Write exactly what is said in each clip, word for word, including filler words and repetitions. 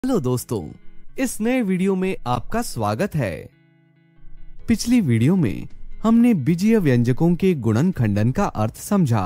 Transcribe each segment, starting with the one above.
Hello दोस्तों, इस नए वीडियो में आपका स्वागत है। पिछली वीडियो में हमने बीजीय व्यंजकों के गुणन खंडन का अर्थ समझा।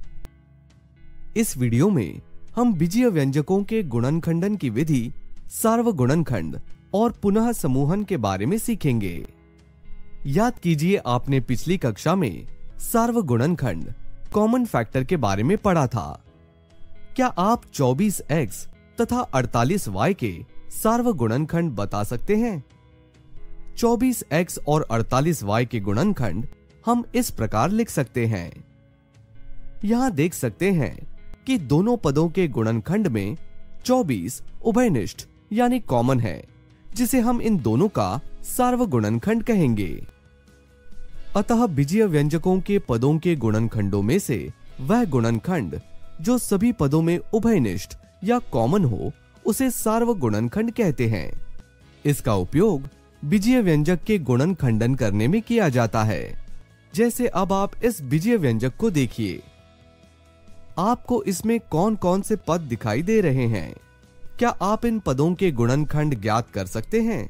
इस वीडियो में हम बीजीय व्यंजकों के गुणन खंडन की विधि, सार्वगुणनखंड और पुनः समूहन के बारे में सीखेंगे। याद कीजिए, आपने पिछली कक्षा में सार्वगुणनखंड, कॉमन फैक्टर के बारे में पढ़ा था। क्या आप चौबीस एक्स तथा अड़तालीस वाई के सार्वगुणनखंड बता सकते हैं? चौबीस एक्स और अड़तालीस वाई के गुणनखंड हम इस प्रकार लिख सकते हैं। यहां देख सकते हैं कि दोनों पदों के गुणनखंड में चौबीस उभयनिष्ठ यानी कॉमन है, जिसे हम इन दोनों का सार्वगुणनखंड कहेंगे। अतः बीजीय व्यंजकों के पदों के गुणनखंडों में से वह गुणनखंड जो सभी पदों में उभयनिष्ठ या कॉमन हो, उसे सार्वगुणनखंड कहते हैं। इसका उपयोग बीजीय व्यंजक के गुणन खंडन करने में किया जाता है। जैसे अब आप इस बीजीय व्यंजक को देखिए, आपको इसमें कौन कौन से पद दिखाई दे रहे हैं? क्या आप इन पदों के गुणनखंड ज्ञात कर सकते हैं?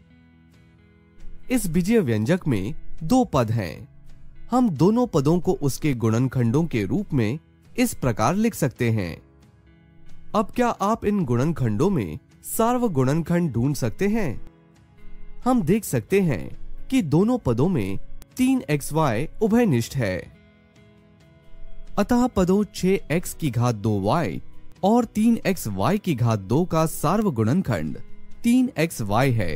इस बीजीय व्यंजक में दो पद हैं। हम दोनों पदों को उसके गुणनखंडों के रूप में इस प्रकार लिख सकते हैं। अब क्या आप इन गुणनखंडों में सार्वगुणनखंड ढूंढ सकते हैं? हम देख सकते हैं कि दोनों पदों में तीन एक्स वाई उभयनिष्ठ है। अतः पदों छह एक्स की घात दो वाई और तीन एक्स वाई की घात दो का सार्वगुणनखंड तीन एक्स वाई है।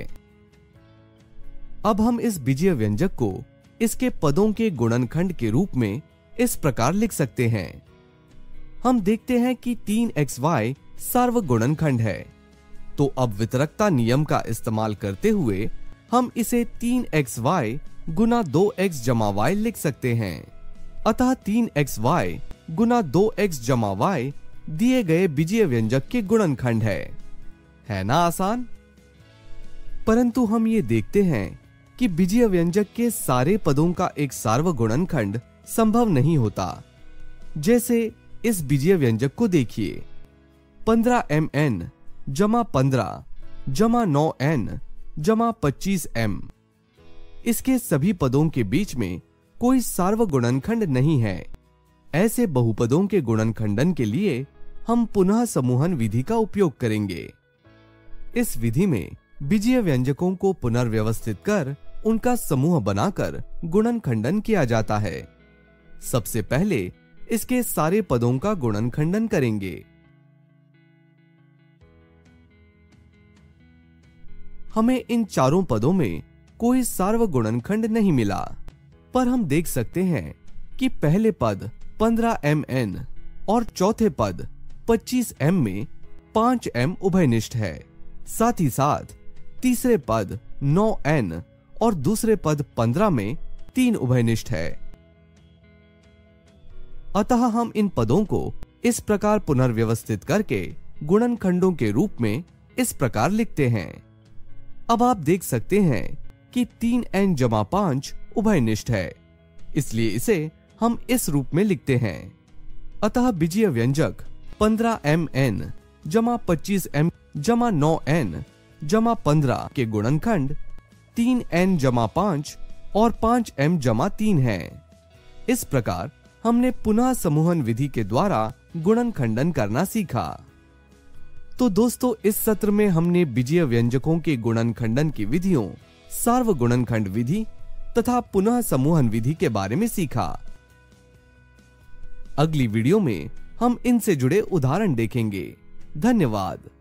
अब हम इस बीजीय व्यंजक को इसके पदों के गुणनखंड के रूप में इस प्रकार लिख सकते हैं। हम देखते हैं कि तीन एक्स वाई सार्वगुणनखंड है, तो अब वितरकता नियम का इस्तेमाल करते हुए हम इसे तीन एक्स वाई गुना दो एक्स जमा वाई लिख सकते हैं। अतः तीन एक्स वाई गुना दो एक्स जमा वाई दिए गए बीजीय व्यंजक के गुणनखंड है। है ना आसान? परंतु हम ये देखते हैं कि बीजीय व्यंजक के सारे पदों का एक सार्वगुणनखंड संभव नहीं होता। जैसे इस बीजीय व्यंजक को देखिए, पंद्रह एम एन जमा पंद्रह जमा नौ एन जमा पच्चीस एम। इसके सभी पदों के बीच में कोई सार्वगुणनखंड नहीं है। ऐसे बहुपदों के गुणनखंडन के लिए हम पुनः समूहन विधि का उपयोग करेंगे। इस विधि में बीजीय व्यंजकों को पुनर्व्यवस्थित कर उनका समूह बनाकर गुणनखंडन किया जाता है। सबसे पहले इसके सारे पदों का गुणनखंडन करेंगे। हमें इन चारों पदों में कोई सार्वगुणनखंड नहीं मिला, पर हम देख सकते हैं कि पहले पद पंद्रह एम एन और चौथे पद पच्चीस एम में पांच एम उभयनिष्ठ है। साथ ही साथ तीसरे पद नौ एन और दूसरे पद पंद्रह में तीन उभयनिष्ठ है। अतः हम इन पदों को इस प्रकार पुनर्व्यवस्थित करके गुणनखंडों के रूप में इस प्रकार लिखते हैं। अब आप देख सकते हैं कि तीन एन जमा पांच उभयनिष्ठ है, इसलिए इसे हम इस रूप में लिखते हैं। अतः बीजीय व्यंजक पंद्रह एम एन जमा पच्चीस एम जमा नौ एन जमा पंद्रह के गुणनखंड तीन एन जमा पांच और पांच एम जमा तीन है। इस प्रकार हमने पुनः समूहन विधि के द्वारा गुणनखंडन करना सीखा। तो दोस्तों, इस सत्र में हमने बीजीय व्यंजकों के गुणनखंडन की विधियों, सार्वगुणनखंड विधि तथा पुनः समूहन विधि के बारे में सीखा। अगली वीडियो में हम इनसे जुड़े उदाहरण देखेंगे। धन्यवाद।